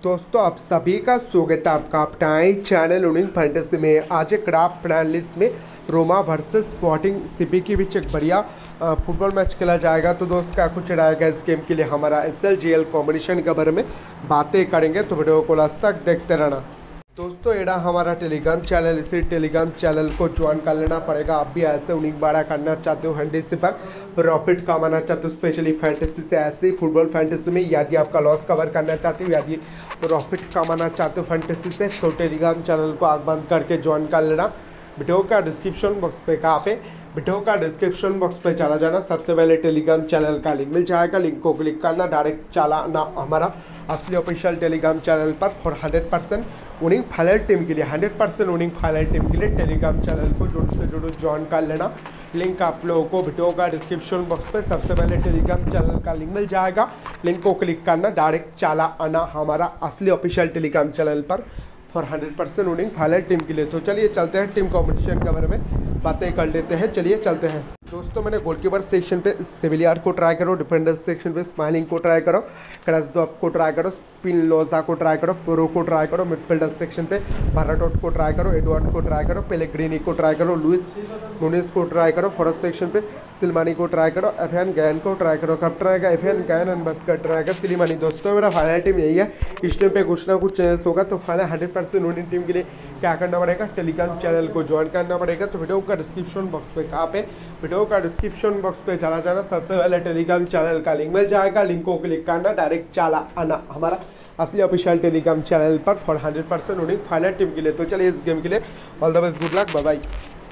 दोस्तों आप सभी का स्वागत है आपका अपना चैनल विनिंग फैंटेसी में। आज एक क्राफ्ट प्लान लिस्ट में रोमा वर्सेस स्पोर्टिंग सीपी के बीच एक बढ़िया फुटबॉल मैच खेला जाएगा। तो दोस्त क्या कुछ रहेगा इस गेम के लिए हमारा SLGL कॉम्बिनेशन के बारे में बातें करेंगे, तो वीडियो को लास्ट तक देखते रहना। दोस्तों एड़ा हमारा टेलीग्राम चैनल, इसी टेलीग्राम चैनल को ज्वाइन कर लेना पड़ेगा। आप भी ऐसे विनिंग बाड़ा करना चाहते हो, फैंटेसी पर प्रॉफिट कमाना चाहते हो, स्पेशली फैंटेसी से, ऐसे फुटबॉल फैंटेसी में यदि आपका लॉस कवर करना चाहते हो, यदि प्रॉफिट कमाना चाहते हो फैंटेसी से, तो टेलीग्राम चैनल को आग बंद करके ज्वाइन कर लेना। वीडियो का डिस्क्रिप्शन बॉक्स पे कहाँ पे, वीडियो का डिस्क्रिप्शन बॉक्स पे चला जाना, सबसे पहले टेलीग्राम चैनल का लिंक मिल जाएगा। लिंक को क्लिक करना, डायरेक्ट चला ना हमारा असली ऑफिशियल टेलीग्राम चैनल पर फॉर 100% विनिंग फाइनल टीम के लिए, 100% विनिंग फाइनल टीम के लिए टेलीग्राम चैनल को जुड़ो ज्वाइन कर लेना। लिंक आप लोगों को वीडियो का डिस्क्रिप्शन बॉक्स पे सबसे पहले टेलीग्राम चैनल का लिंक मिल जाएगा। लिंक को क्लिक करना, डायरेक्ट चला आना हमारा असली ऑफिशियल टेलीग्राम चैनल पर फॉर 100% विनिंग फाइनल टीम के लिए। तो चलिए चलते हैं टीम कॉम्पिटिशन के बारे में बातें कर लेते हैं। चलिए चलते हैं। दोस्तों मैंने गोलकीपर सेक्शन पे सेविलियर को ट्राई करो, डिफेंडर सेक्शन पे स्माइलिंग को ट्राई करो, क्रैसडॉप को ट्राई करो, स्पिनोजा को ट्राई करो, प्रो को ट्राई करो, मिडफील्डर सेक्शन पे बाराटोट को ट्राई करो, एडवर्ड को ट्राई करो, पेलेग्रिनी को ट्राई करो, लुइस नूनेस को ट्राई करो, फॉरेस्ट सेक्शन पे सिलमानी को ट्राई करो, एफएन गैन को ट्राई करो। कब ट्राई का एफएन गैन एंड बस का ट्राई का सिलमानी। दोस्तों मेरा फाइनल टीम यही है। इस टीम पे कुछ ना कुछ चेंजेस होगा, तो फाइनल 100% विनिंग टीम के लिए क्या करना पड़ेगा, टेलीग्राम चैनल को ज्वाइन करना पड़ेगा। तो वीडियो का डिस्क्रिप्शन बॉक्स पे कहाँ पे, वीडियो का डिस्क्रिप्शन बॉक्स पे चला जाना, सबसे पहले टेलीग्राम चैनल का लिंक मिल जाएगा। लिंक को क्लिक करना, डायरेक्ट चला आना हमारा असली ऑफिशियल टेलीग्राम चैनल पर फॉर 100% विनिंग फाइनल टीम के लिए। तो चलिए इस गेम के लिए all the best, good luck, bye bye.